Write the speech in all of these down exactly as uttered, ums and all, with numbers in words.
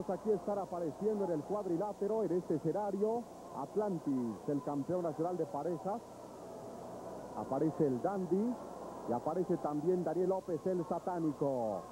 Aquí estará apareciendo en el cuadrilátero, en este escenario, Atlantis, el campeón nacional de parejas. Aparece el Dandy y aparece también Daniel López, el satánico.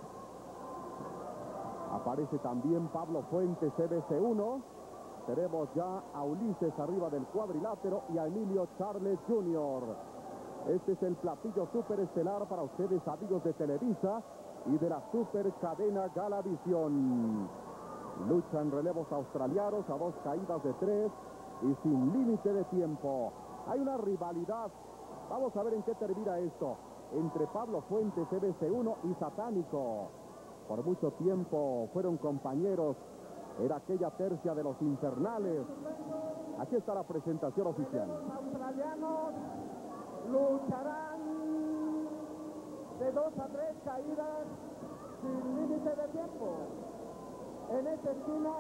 Aparece también Pablo Fuentes, C B C uno. Tenemos ya a Ulises arriba del cuadrilátero y a Emilio Charles junior Este es el platillo superestelar para ustedes, amigos de Televisa y de la super cadena Galavisión. Luchan relevos australianos a dos caídas de tres y sin límite de tiempo. Hay una rivalidad. Vamos a ver en qué termina esto. Entre Pablo Fuentes, C B C uno y Satánico. Por mucho tiempo fueron compañeros. Era aquella tercia de los infernales. Aquí está la presentación oficial. Los australianos lucharán de dos a tres caídas sin límite de tiempo. En esta esquina,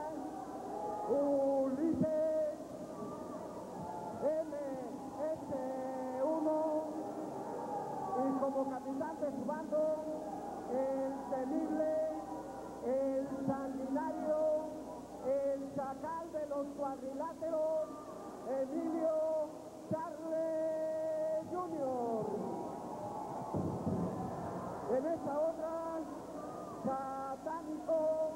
Ulises M S uno y como capitán de su bando, el temible, el sanguinario, el chacal de los cuadriláteros, Emilio Charles junior En esta otra, Satánico,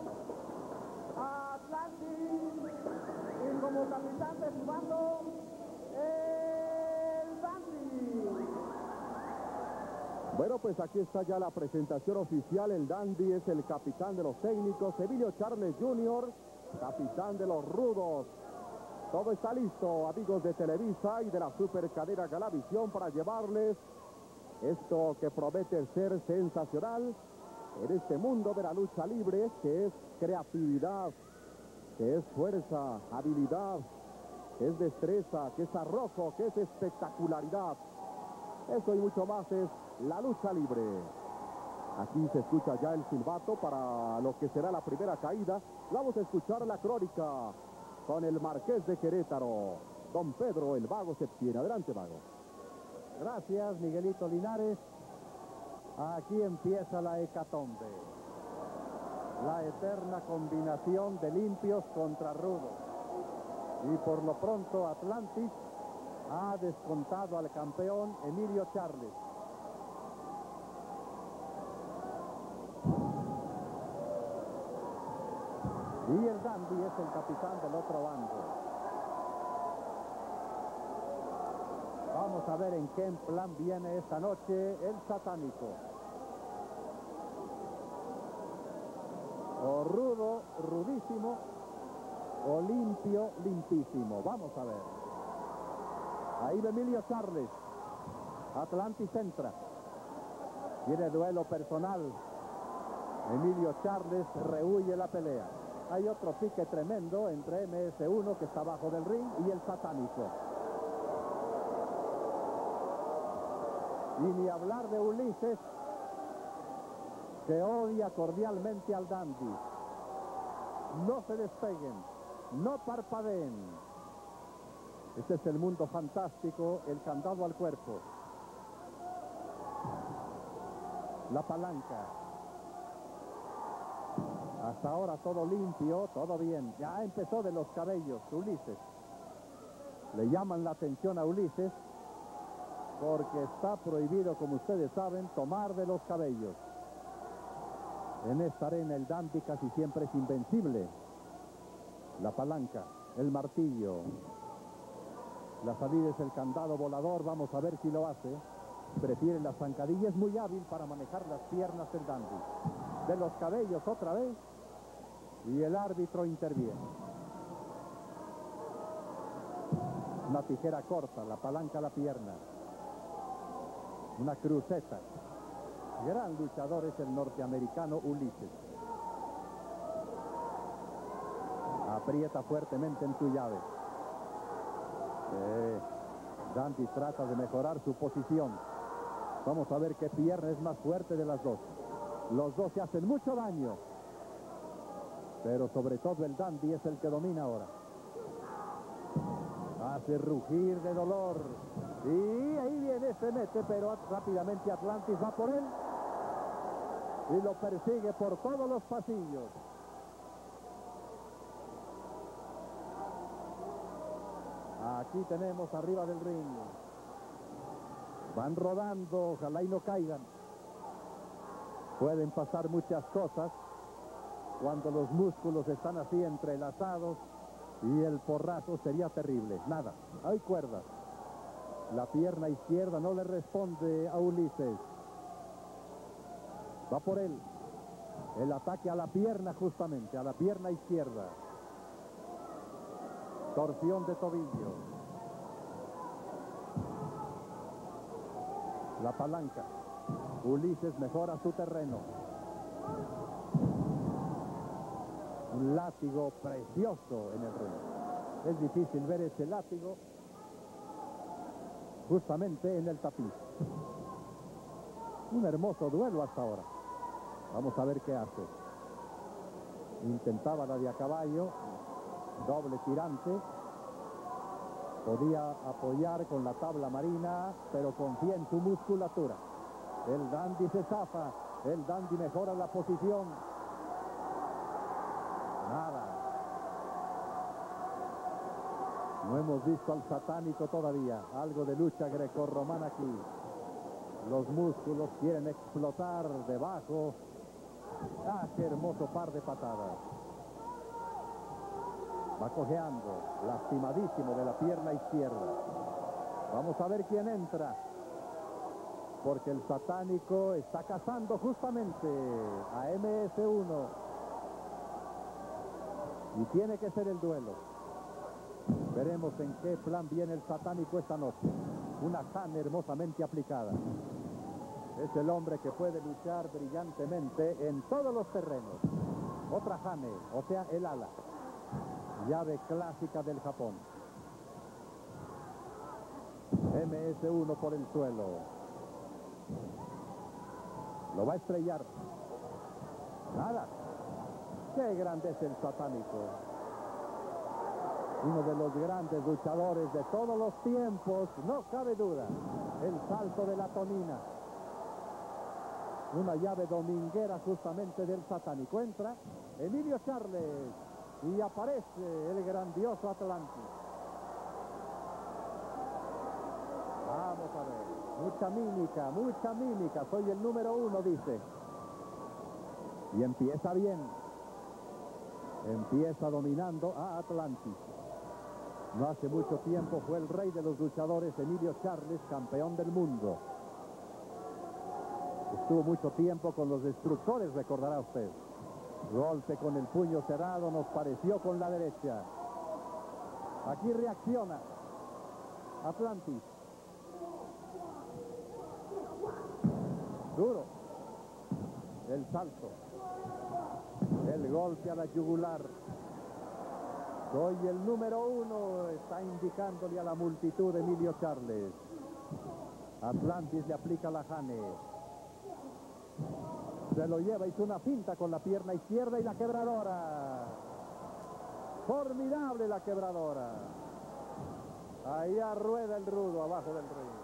Atlantis, y como capitán de su bando, el Dandy. Bueno, pues aquí está ya la presentación oficial. El Dandy es el capitán de los técnicos, Emilio Charles junior, capitán de los rudos. Todo está listo, amigos de Televisa y de la super cadena Galavisión, para llevarles esto que promete ser sensacional en este mundo de la lucha libre, que es creatividad, que es fuerza, habilidad, que es destreza, que es arrojo, que es espectacularidad. Eso y mucho más es la lucha libre. Aquí se escucha ya el silbato para lo que será la primera caída. Vamos a escuchar la crónica con el Marqués de Querétaro, don Pedro el Vago Septién. Adelante, Vago. Gracias, Miguelito Linares. Aquí empieza la hecatombe. La eterna combinación de limpios contra rudos. Y por lo pronto Atlantis ha descontado al campeón Emilio Charles. Y el Dandy es el capitán del otro bando. Vamos a ver en qué plan viene esta noche el Satánico. O rudo, rudísimo, o limpio, limpísimo. Vamos a ver. Ahí va Emilio Charles. Atlantis entra. Tiene duelo personal. Emilio Charles rehuye la pelea. Hay otro pique tremendo entre M S uno, que está abajo del ring, y el Satánico. Y ni hablar de Ulises, que odia cordialmente al Dandy. No se despeguen, no parpadeen. Este es el mundo fantástico, el candado al cuerpo. La palanca. Hasta ahora todo limpio, todo bien. Ya empezó de los cabellos, Ulises. Le llaman la atención a Ulises porque está prohibido, como ustedes saben, tomar de los cabellos. En esta arena el Dandy casi siempre es invencible. La palanca, el martillo. La salida es el candado volador, vamos a ver si lo hace. Prefiere la zancadilla, es muy hábil para manejar las piernas del Dandy. De los cabellos otra vez, y el árbitro interviene. Una tijera corta, la palanca a la pierna. Una cruceta. Gran luchador es el norteamericano Ulises. Aprieta fuertemente en su llave. Eh, Dandy trata de mejorar su posición. Vamos a ver qué pierna es más fuerte de las dos. Los dos se hacen mucho daño. Pero sobre todo el Dandy es el que domina ahora. Hace rugir de dolor. Y ahí viene, se mete, pero rápidamente Atlantis va por él. Y lo persigue por todos los pasillos. aquí tenemos arriba del ring. Van rodando, ojalá y no caigan. Pueden pasar muchas cosas cuando los músculos están así entrelazados y el porrazo sería terrible. Nada, hay cuerdas. La pierna izquierda no le responde a Ulises. Va por él. El ataque a la pierna justamente, a la pierna izquierda. Torsión de tobillo. La palanca. Ulises mejora su terreno. Un látigo precioso en el ring. Es difícil ver ese látigo justamente en el tapiz. Un hermoso duelo hasta ahora. Vamos a ver qué hace. Intentaba la de a caballo. Doble tirante. Podía apoyar con la tabla marina, pero confía en su musculatura. El dandy se zafa. El dandy mejora la posición. Nada. No hemos visto al satánico todavía. Algo de lucha grecorromana aquí. Los músculos quieren explotar debajo. ¡Ah, qué hermoso par de patadas! Va cojeando, lastimadísimo de la pierna izquierda. Vamos a ver quién entra. Porque el satánico está cazando justamente a M S uno. Y tiene que ser el duelo. Veremos en qué plan viene el satánico esta noche. Una jane hermosamente aplicada. Es el hombre que puede luchar brillantemente en todos los terrenos. Otra jane, o sea, el ala. Llave clásica del Japón. M S uno por el suelo. Lo va a estrellar. Nada. Qué grande es el satánico. Uno de los grandes luchadores de todos los tiempos, no cabe duda. El salto de la tonina. Una llave dominguera justamente del satánico. Entra Emilio Charles y aparece el grandioso Atlantis. Vamos a ver. Mucha mímica, mucha mímica. Soy el número uno, dice. Y empieza bien. Empieza dominando a Atlantis. No hace mucho tiempo fue el rey de los luchadores Emilio Charles, campeón del mundo. Estuvo mucho tiempo con los destructores, recordará usted. Golpe con el puño cerrado, nos pareció con la derecha. Aquí reacciona Atlantis. Duro. El salto. El golpe a la yugular. Soy el número uno, está indicándole a la multitud Emilio Charles. Atlantis le aplica la jane. Se lo lleva, hizo una finta con la pierna izquierda y la quebradora. Formidable la quebradora. Allá rueda el rudo abajo del ring.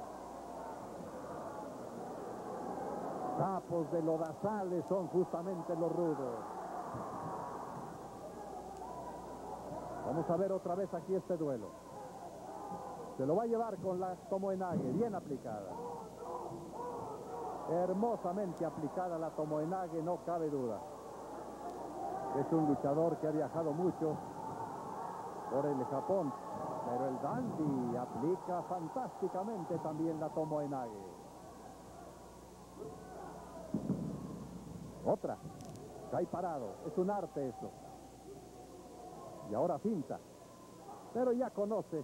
Sapos de lodazales son justamente los rudos. Vamos a ver otra vez aquí este duelo. Se lo va a llevar con la tomoenage, bien aplicada. Hermosamente aplicada la tomoenage, no cabe duda. Es un luchador que ha viajado mucho por el Japón, pero el dandy aplica fantásticamente también la tomoenage. Otra. Cae parado. Es un arte eso. Y ahora finta. Pero ya conoce.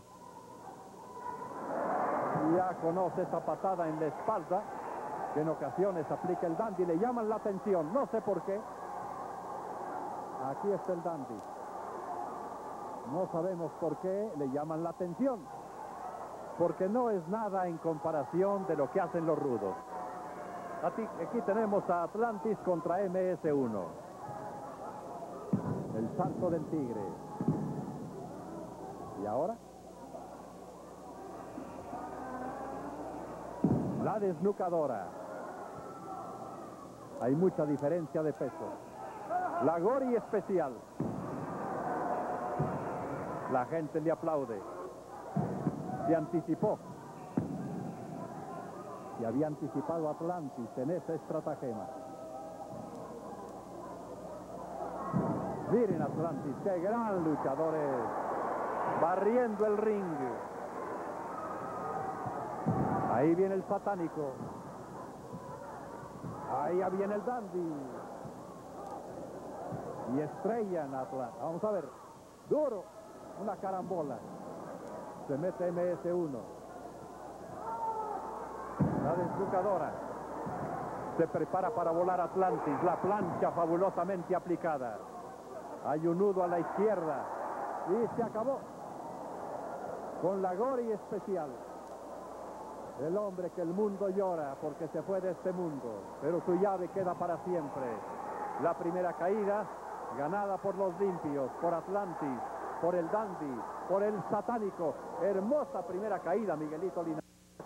Ya conoce esa patada en la espalda. Que en ocasiones aplica el dandy. Le llaman la atención. No sé por qué. Aquí está el dandy. No sabemos por qué le llaman la atención. Porque no es nada en comparación de lo que hacen los rudos. Aquí, aquí tenemos a Atlantis contra M S uno. El salto del tigre. Y ahora la desnucadora. Hay mucha diferencia de peso. La Gori especial. La gente le aplaude. Se anticipó. Y había anticipado Atlantis en ese estratagema. Miren Atlantis, qué gran luchador es. Barriendo el ring. Ahí viene el satánico. Ahí viene el dandy. Y estrellan a Atlantis. Vamos a ver. Duro. Una carambola. Se mete M S uno. La desnucadora. Se prepara para volar Atlantis. La plancha fabulosamente aplicada. Hay un nudo a la izquierda. Y se acabó. Con la Gori especial. El hombre que el mundo llora porque se fue de este mundo. Pero su llave queda para siempre. La primera caída ganada por los limpios, por Atlantis, por el dandy, por el satánico. Hermosa primera caída, Miguelito Linares.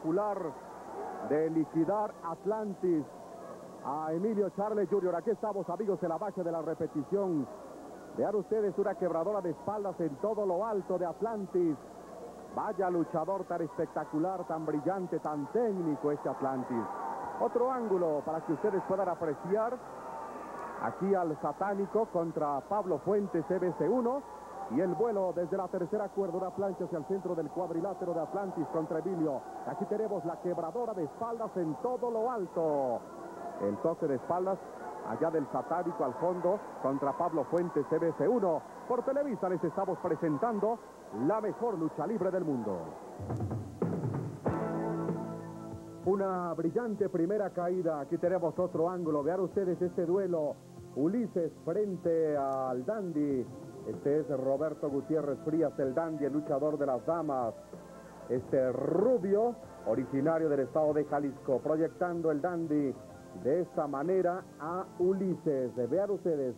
De liquidar Atlantis a Emilio Charles junior Aquí estamos, amigos, en la base de la repetición. Vean ustedes una quebradora de espaldas en todo lo alto de Atlantis. Vaya luchador tan espectacular, tan brillante, tan técnico este Atlantis. Otro ángulo para que ustedes puedan apreciar. Aquí al satánico contra Pablo Fuentes, C B C uno. Y el vuelo desde la tercera cuerda, una plancha hacia el centro del cuadrilátero de Atlantis contra Emilio. Aquí tenemos la quebradora de espaldas en todo lo alto. El toque de espaldas allá del satánico al fondo contra Pablo Fuentes, C B C uno. Por Televisa les estamos presentando la mejor lucha libre del mundo. Una brillante primera caída. Aquí tenemos otro ángulo. Vean ustedes este duelo. Ulises frente al dandy. Este es Roberto Gutiérrez Frías, el dandy, el luchador de las damas. Este rubio, originario del estado de Jalisco, proyectando el dandy de esta manera a Ulises. Vean ustedes,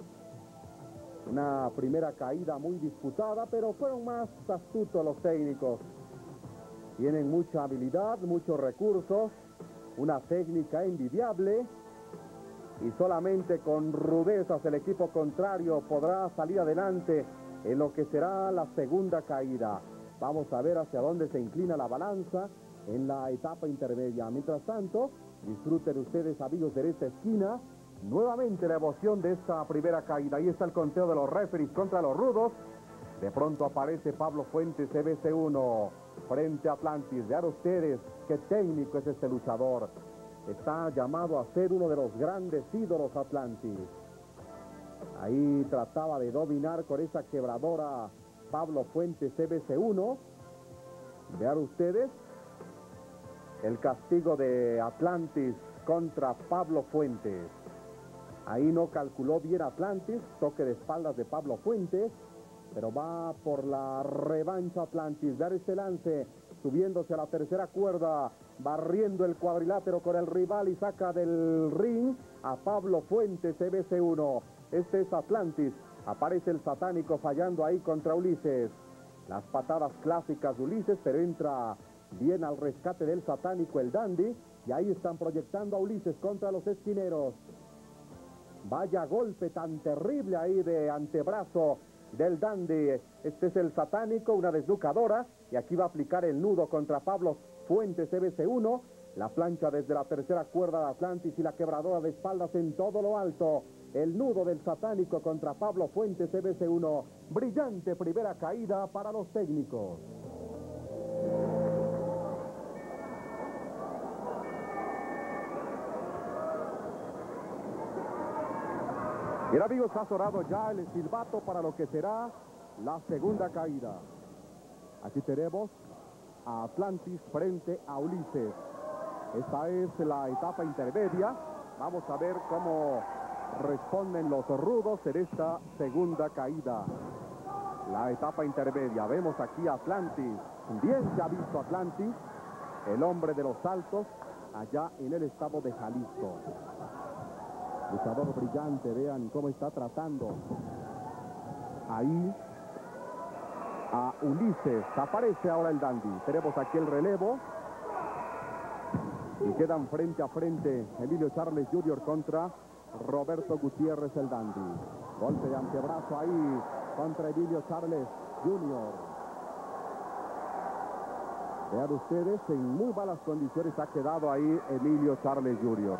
una primera caída muy disputada, pero fueron más astutos los técnicos. Tienen mucha habilidad, muchos recursos, una técnica envidiable. Y solamente con rudezas el equipo contrario podrá salir adelante en lo que será la segunda caída. Vamos a ver hacia dónde se inclina la balanza en la etapa intermedia. Mientras tanto, disfruten ustedes, amigos, de esta esquina. Nuevamente la emoción de esta primera caída. Ahí está el conteo de los referees contra los rudos. De pronto aparece Pablo Fuentes, C B C uno, frente a Atlantis. Vean ustedes qué técnico es este luchador. Está llamado a ser uno de los grandes ídolos Atlantis. Ahí trataba de dominar con esa quebradora Pablo Fuentes, C B C uno. Vean ustedes el castigo de Atlantis contra Pablo Fuentes. Ahí no calculó bien Atlantis, toque de espaldas de Pablo Fuentes, pero va por la revancha Atlantis. Dar este lance, subiéndose a la tercera cuerda, barriendo el cuadrilátero con el rival y saca del ring a Pablo Fuentes, C B C uno. Este es Atlantis. Aparece el satánico fallando ahí contra Ulises. Las patadas clásicas de Ulises, pero entra bien al rescate del satánico el dandy. Y ahí están proyectando a Ulises contra los esquineros. Vaya golpe tan terrible ahí de antebrazo del dandy. Este es el satánico, una desnucadora. Y aquí va a aplicar el nudo contra Pablo Fuentes, C B C uno. La plancha desde la tercera cuerda de Atlantis y la quebradora de espaldas en todo lo alto. El nudo del satánico contra Pablo Fuentes, C B C uno. Brillante primera caída para los técnicos. Bien, amigos, ha sonado ya el silbato para lo que será la segunda caída. Aquí tenemos a Atlantis frente a Ulises. Esta es la etapa intermedia. Vamos a ver cómo responden los rudos en esta segunda caída. La etapa intermedia. Vemos aquí a Atlantis. Bien se ha visto Atlantis, el hombre de los saltos, allá en el estado de Jalisco. Luchador brillante, vean cómo está tratando ahí a Ulises. Aparece ahora el dandy. Tenemos aquí el relevo. Y quedan frente a frente Emilio Charles junior contra Roberto Gutiérrez, el dandy. Golpe de antebrazo ahí contra Emilio Charles junior Vean ustedes, en muy malas condiciones ha quedado ahí Emilio Charles junior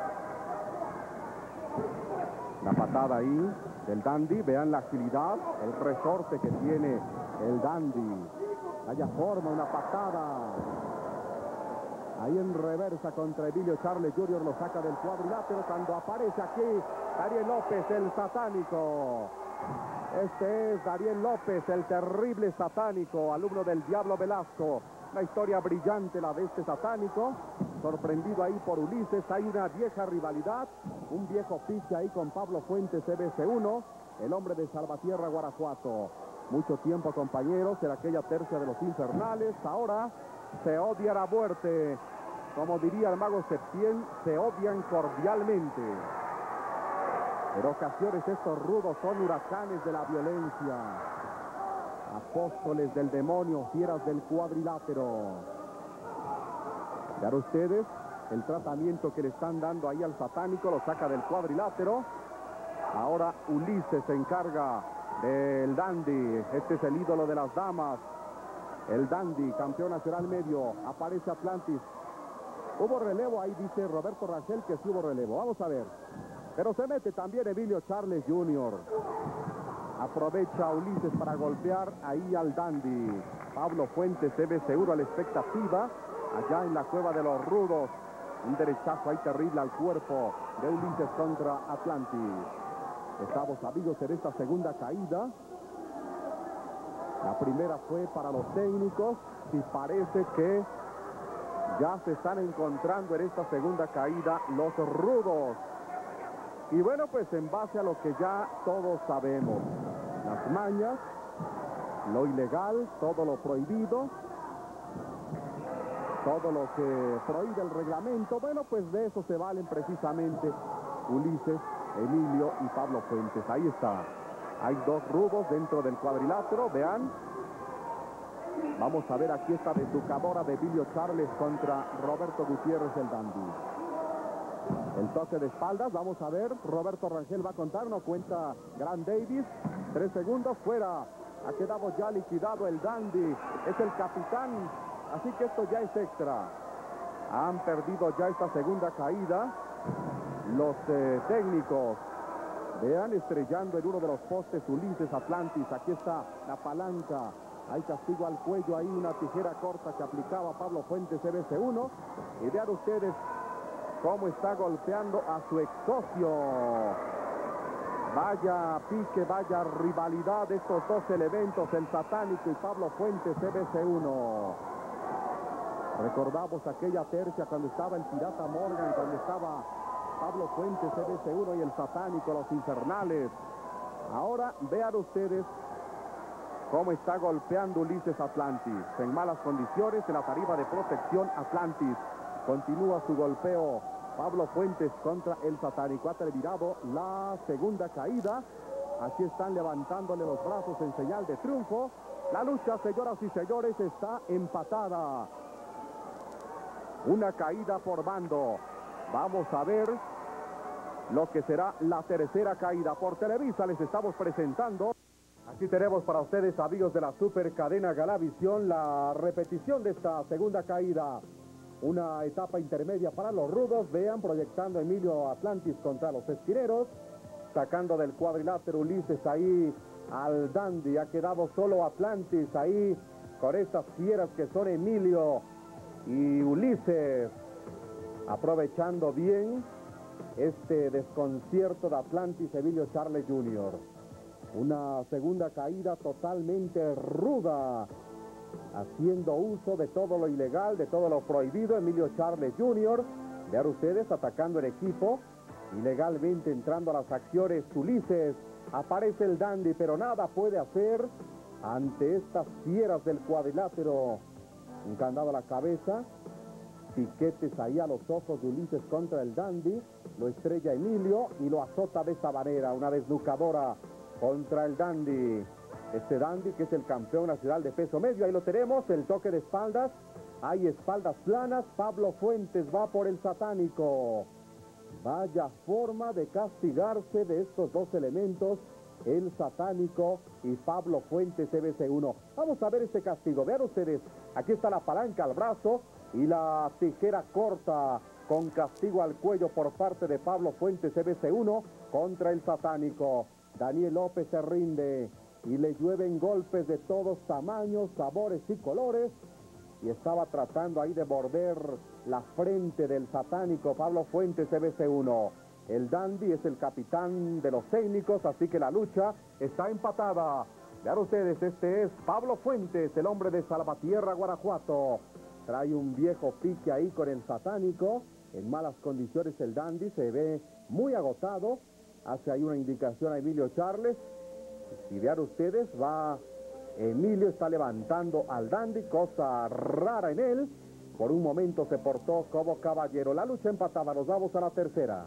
La patada ahí del Dandy, vean la agilidad, el resorte que tiene el Dandy. Vaya forma, una patada. Ahí en reversa contra Emilio Charles junior lo saca del cuadrilátero cuando aparece aquí Dariel López, el satánico. Este es Dariel López, el terrible satánico, alumno del Diablo Velasco. Una historia brillante la de este satánico, sorprendido ahí por Ulises. Hay una vieja rivalidad, un viejo piche ahí con Pablo Fuentes, C B C uno, el hombre de Salvatierra, Guanajuato. Mucho tiempo compañeros en aquella tercia de los infernales, ahora se odian a muerte. Como diría el mago Septién, se odian cordialmente. En ocasiones estos rudos son huracanes de la violencia. Apóstoles del demonio, fieras del cuadrilátero. Vean ustedes el tratamiento que le están dando ahí al satánico, lo saca del cuadrilátero. Ahora Ulises se encarga del Dandy. Este es el ídolo de las damas. El Dandy, campeón nacional medio. Aparece Atlantis. Hubo relevo, ahí dice Roberto Rangel que sí hubo relevo. Vamos a ver. Pero se mete también Emilio Charles junior Aprovecha a Ulises para golpear ahí al Dandy. Pablo Fuentes se ve seguro a la expectativa. Allá en la cueva de los rudos. Un derechazo ahí terrible al cuerpo de Ulises contra Atlantis. Estamos, amigos, en esta segunda caída. La primera fue para los técnicos y parece que ya se están encontrando en esta segunda caída los rudos. Y bueno, pues en base a lo que ya todos sabemos, las mañas, lo ilegal, todo lo prohibido, todo lo que prohíbe el reglamento, bueno, pues de eso se valen precisamente Ulises, Emilio y Pablo Fuentes. Ahí está. Hay dos rudos dentro del cuadrilátero, vean. Vamos a ver, aquí esta desducadora de Emilio Charles contra Roberto Gutiérrez, el Dandy. El toque de espaldas, vamos a ver, Roberto Rangel va a contar, no cuenta Grant Davis, tres segundos, fuera, ha quedado ya liquidado el Dandy, es el capitán, así que esto ya es extra. Han perdido ya esta segunda caída los eh, técnicos. Vean, estrellando en uno de los postes Ulises Atlantis, aquí está la palanca, hay castigo al cuello, ahí una tijera corta que aplicaba Pablo Fuentes, C B C uno, y vean ustedes cómo está golpeando a su ex socio. Vaya pique, vaya rivalidad de estos dos elementos, el satánico y Pablo Fuentes, C B C uno. Recordamos aquella tercia cuando estaba el pirata Morgan, cuando estaba Pablo Fuentes, C B C uno y el satánico, los infernales. Ahora vean ustedes cómo está golpeando Ulises Atlantis. En malas condiciones, en la tarima de protección Atlantis. Continúa su golpeo Pablo Fuentes contra el satánico. Ha terminado la segunda caída. Aquí están levantándole los brazos en señal de triunfo. La lucha, señoras y señores, está empatada. Una caída por bando. Vamos a ver lo que será la tercera caída. Por Televisa les estamos presentando. Aquí tenemos para ustedes, amigos de la super cadena Galavisión, la repetición de esta segunda caída. Una etapa intermedia para los rudos. Vean, proyectando Emilio Atlantis contra los esquineros. Sacando del cuadrilátero Ulises ahí al Dandy. Ha quedado solo Atlantis ahí con estas fieras que son Emilio y Ulises. Aprovechando bien este desconcierto de Atlantis, Emilio Charles junior Una segunda caída totalmente ruda, haciendo uso de todo lo ilegal, de todo lo prohibido. Emilio Charles junior Vean ustedes, atacando en equipo, ilegalmente entrando a las acciones. Ulises, aparece el Dandy, pero nada puede hacer ante estas fieras del cuadrilátero. Un candado a la cabeza, piquetes ahí a los ojos de Ulises contra el Dandy. Lo estrella Emilio y lo azota de esa manera, una desnucadora contra el Dandy. Este Dandy que es el campeón nacional de peso medio. Ahí lo tenemos, el toque de espaldas. Hay espaldas planas. Pablo Fuentes va por el satánico. Vaya forma de castigarse de estos dos elementos el Satánico y Pablo Fuentes, C B C uno. Vamos a ver este castigo. Vean ustedes, aquí está la palanca al brazo y la tijera corta con castigo al cuello por parte de Pablo Fuentes, C B C uno, contra el Satánico. Daniel López se rinde y le llueven golpes de todos tamaños, sabores y colores. Y estaba tratando ahí de morder la frente del Satánico Pablo Fuentes, C B C uno. El Dandy es el capitán de los técnicos, así que la lucha está empatada. Vean ustedes, este es Pablo Fuentes, el hombre de Salvatierra, Guanajuato. Trae un viejo pique ahí con el Satánico. En malas condiciones el Dandy, se ve muy agotado. Hace ahí una indicación a Emilio Charles. Y vean ustedes, va... Emilio está levantando al Dandy, cosa rara en él. Por un momento se portó como caballero. La lucha empatada, nos vamos a la tercera.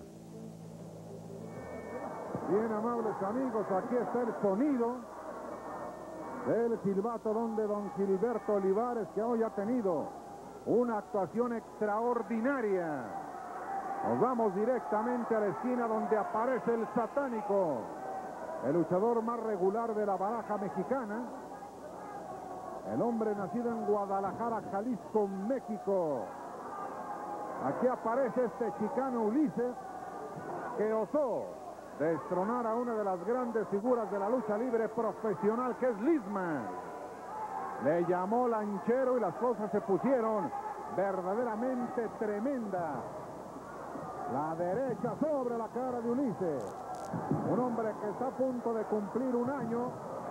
Bien, amables amigos, aquí está el sonido del silbato donde don Gilberto Olivares, que hoy ha tenido una actuación extraordinaria. Nos vamos directamente a la esquina donde aparece el Satánico, el luchador más regular de la baraja mexicana, el hombre nacido en Guadalajara, Jalisco, México. Aquí aparece este chicano Ulises, que osó destronar a una de las grandes figuras de la lucha libre profesional, que es Lisman. Le llamó lanchero y las cosas se pusieron verdaderamente tremendas. La derecha sobre la cara de Ulises, un hombre que está a punto de cumplir un año.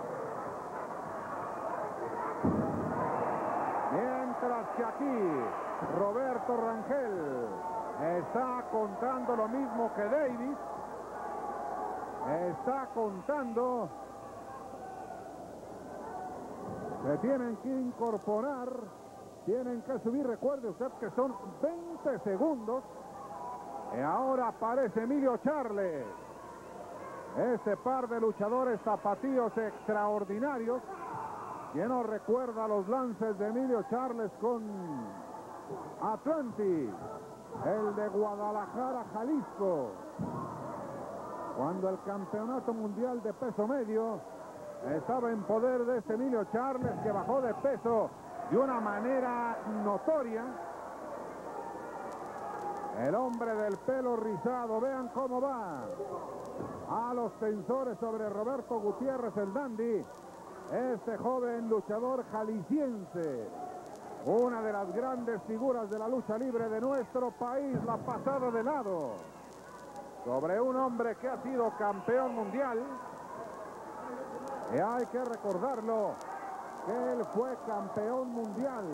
Mientras que aquí Roberto Rangel está contando lo mismo que Davis. Está contando. Se tienen que incorporar. Tienen que subir. Recuerde usted que son veinte segundos. Y ahora aparece Emilio Charles. Ese par de luchadores zapatillos extraordinarios. ¿Quién nos recuerda los lances de Emilio Charles con Atlantis? El de Guadalajara, Jalisco. Cuando el campeonato mundial de peso medio estaba en poder de este Emilio Charles, que bajó de peso de una manera notoria. El hombre del pelo rizado, vean cómo va. A los tensores sobre Roberto Gutiérrez, el Dandy. Este joven luchador jalisciense, una de las grandes figuras de la lucha libre de nuestro país, la pasada de lado sobre un hombre que ha sido campeón mundial. Y hay que recordarlo, que él fue campeón mundial.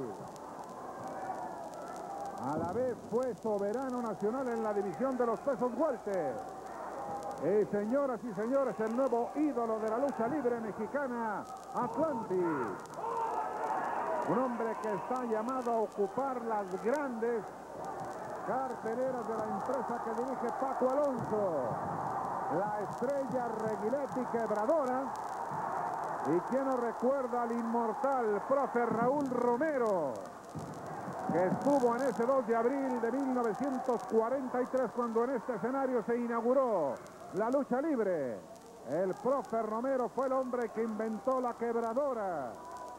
A la vez fue soberano nacional en la división de los pesos welter. Y señoras y señores, el nuevo ídolo de la lucha libre mexicana, Atlantis. Un hombre que está llamado a ocupar las grandes carteleras de la empresa que dirige Paco Alonso. La estrella Reguiletti Quebradora. Y quien nos recuerda al inmortal profe Raúl Romero, que estuvo en ese dos de abril de mil novecientos cuarenta y tres, cuando en este escenario se inauguró la lucha libre. El profe Romero fue el hombre que inventó la quebradora.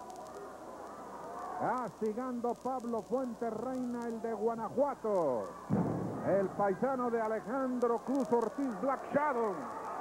Castigando Pablo Fuentes Reina, el de Guanajuato. El paisano de Alejandro Cruz Ortiz, Black Shadow.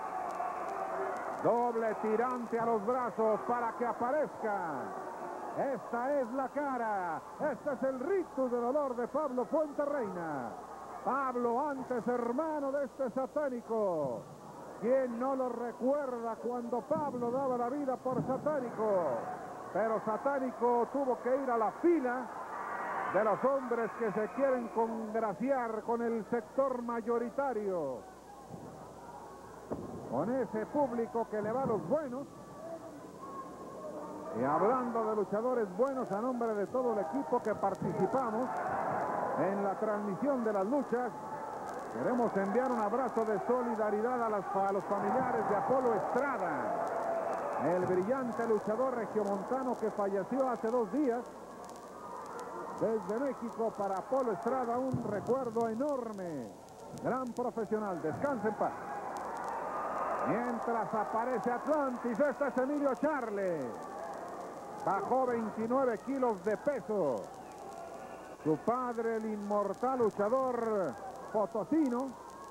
Doble tirante a los brazos para que aparezca. Esta es la cara. Este es el rictus de dolor de Pablo Fuentes Reina. Pablo, antes hermano de este Satánico. ¿Quién no lo recuerda cuando Pablo daba la vida por Satánico? Pero Satánico tuvo que ir a la fila de los hombres que se quieren congraciar con el sector mayoritario, con ese público que le va a los buenos. Y hablando de luchadores buenos, a nombre de todo el equipo que participamos en la transmisión de las luchas, queremos enviar un abrazo de solidaridad a, las, a los familiares de Apolo Estrada, el brillante luchador regiomontano que falleció hace dos días. Desde México, para Apolo Estrada, un recuerdo enorme. Gran profesional, descanse en paz. Mientras aparece Atlantis, este es Emilio Charle. Bajó veintinueve kilos de peso. Su padre, el inmortal luchador potosino.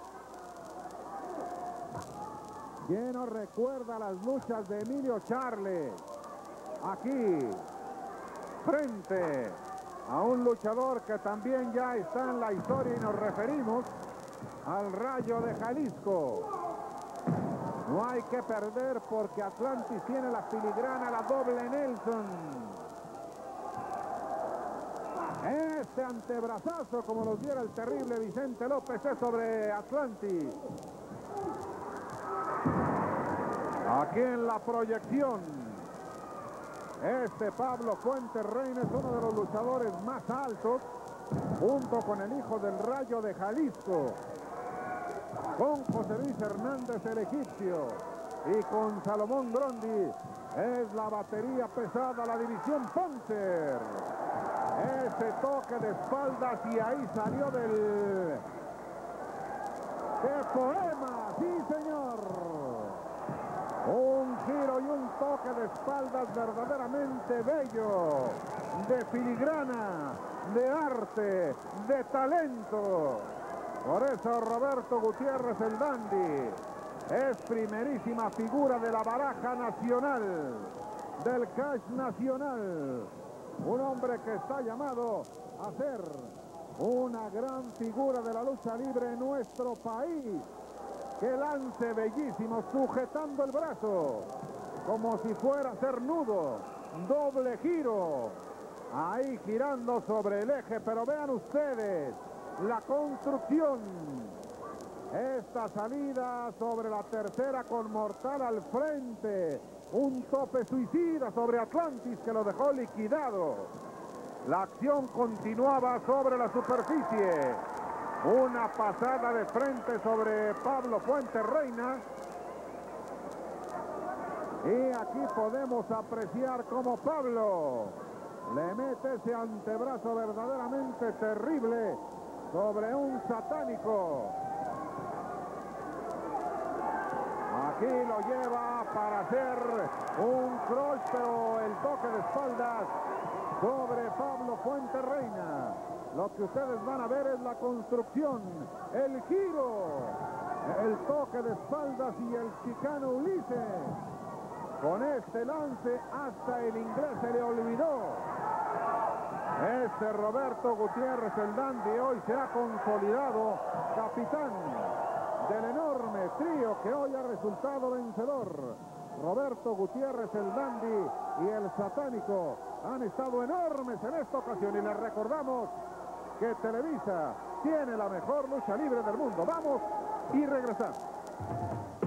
¿Quién nos recuerda las luchas de Emilio Charle? Aquí, frente a un luchador que también ya está en la historia y nos referimos al Rayo de Jalisco. No hay que perder porque Atlantis tiene la filigrana, la doble Nelson. Este antebrazazo, como nos diera el terrible Vicente López, es sobre Atlantis. Aquí en la proyección, este Pablo Fuentes Reina es uno de los luchadores más altos, junto con el hijo del Rayo de Jalisco, con José Luis Hernández el egipcio y con Salomón Grondi. Es la batería pesada, la división Poncer. Ese toque de espaldas y ahí salió del... ¡Qué poema! ¡Sí, señor! Un giro y un toque de espaldas verdaderamente bello, de filigrana, de arte, de talento. Por eso Roberto Gutiérrez el Dandy es primerísima figura de la baraja nacional, del cash nacional. Un hombre que está llamado a ser una gran figura de la lucha libre en nuestro país. Que lance bellísimo, sujetando el brazo, como si fuera a ser nudo, doble giro, ahí girando sobre el eje, pero vean ustedes, la construcción, esta salida sobre la tercera con mortal al frente, un tope suicida sobre Atlantis que lo dejó liquidado. La acción continuaba sobre la superficie. Una pasada de frente sobre Pablo Fuentes Reina. Y aquí podemos apreciar cómo Pablo le mete ese antebrazo verdaderamente terrible sobre un satánico. Aquí lo lleva para hacer un cross, pero el toque de espaldas sobre Pablo Fuentes Reina. Lo que ustedes van a ver es la construcción, el giro, el toque de espaldas y el chicano Ulises. Con este lance hasta el inglés se le olvidó. Este Roberto Gutiérrez el Dandy hoy se ha consolidado capitán del enorme trío que hoy ha resultado vencedor. Roberto Gutiérrez el Dandy y el satánico han estado enormes en esta ocasión y les recordamos que Televisa tiene la mejor lucha libre del mundo. Vamos y regresamos.